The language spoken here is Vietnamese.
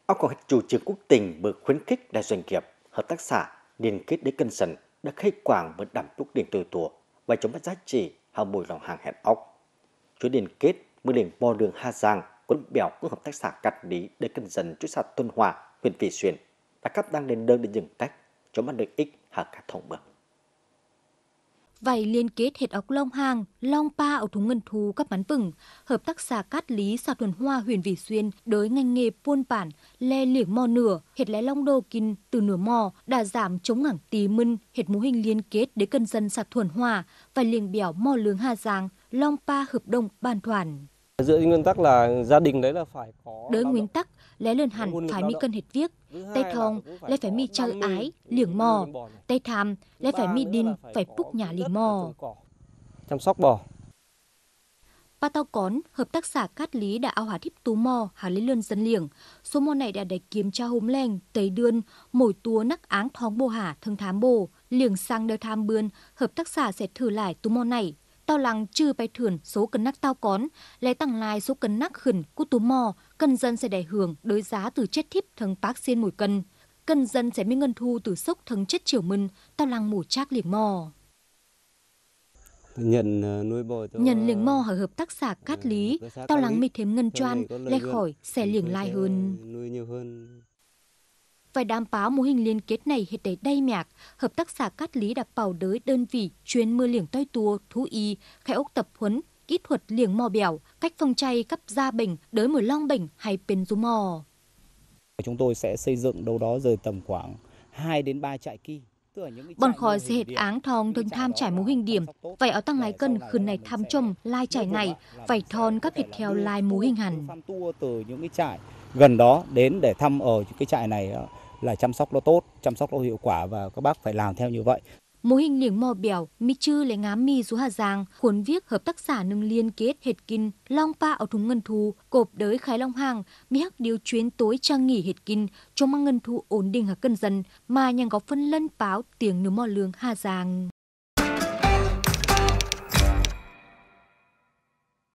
Ông có chủ trương quốc tỉnh vừa khuyến khích đại doanh nghiệp, hợp tác xã liên kết để cân dần đã khai quảng với đảm túc điện từ tùa và chống bắt giá trị hàng bồi lòng hàng hẹn ốc. Chuỗi liên kết mới liền bò đường Hà Giang quân bèo của hợp tác xã Cát Lý để cân dần chuỗi xã Tuần Hòa, huyện Vị Xuyên đã cấp đang lên đơn để dừng tách chống bắt lợi ích hạ cả thông bờ. Vậy liên kết hết ốc Long Hàng, Long Pa ở thúng ngân thu các bán vừng, hợp tác xã Cát Lý xã Thuần Hoa huyện Vị Xuyên đối ngành nghề buôn bản le liệng mò nửa hết lẽ long đô kinh từ nửa mò đã giảm chống ngẳng tí mân hết mô hình liên kết để cân dân xã Thuần Hoa và liềng bèo mò lướng Hà Giang, Long Pa hợp đồng bàn thoản. Dựa trên nguyên tắc là gia đình đấy là phải có Đới nguyên tắc lẽ lơn hẳn phải mi cân hết viết, tay thong lẽ phải mi chơi ái liềng mò, tay tham lẽ phải mi đinh phải púc nhà liềng mò. Chăm sóc bò. Ba tao cón, hợp tác xã Cát Lý đã ao há thiếp tú mò, hà lấy lươn dân liềng. Số mò này đã để kiểm tra hôm leng, tấy đươn, mỗi túa nắc áng thóng bồ hả thương thám bồ, liềng sang đời tham bươn, hợp tác xã sẽ thử lại tú mò này. Tao lăng trừ bài thưởng số cân nắc tao cón, lấy tăng lại số cân nắc khẩn của tú mò, cân dân sẽ đẻ hưởng đối giá từ chết thiếp thằng bác xiên mỗi cân. Cân dân sẽมีngân thu từ sốc thằng chết chiều mân, tao lăng mổ trác liềng mò. Nhận liềng mò ở hợp tác xã Cát Lý, tao lắng mi thêm ngân choan, lẽ khỏi sẽ liềng lai hơn. Phải đảm bảo mô hình liên kết này hết đầy đầy mạc, hợp tác xã Cát Lý đã bảo đới đơn vị chuyên mưa liềng toi tua, thú y, khai ốc tập huấn, kỹ thuật liềng mò bèo, cách phòng chay cấp da bệnh, đới mưa long bệnh hay bên du mò. Chúng tôi sẽ xây dựng đâu đó rời tầm khoảng 2 đến 3 trại kỳ. Bọn khỏi sẽ hết áng thong thường tham trải mô hình điểm, vậy ở tăng lái cân khẩn này tham trông lai trải này, vậy thon các việc theo lai mô hình hẳn. Từ những cái trại gần đó đến để thăm ở những cái trại này là chăm sóc nó tốt, chăm sóc nó hiệu quả và các bác phải làm theo như vậy. Mô hình liềng mò bèo, mi chư lấy ngám mi du Hà Giang, khuôn viết hợp tác xã nâng liên kết hết kinh, Long Pa ở thúng ngân thu, cộp đới khái Long Hàng, mi hắc điều chuyến tối trang nghỉ hết kinh, trong mang ngân thu ổn định ở cân dân, mà nhằm có phân lân báo tiếng nửa mò lương Hà Giang.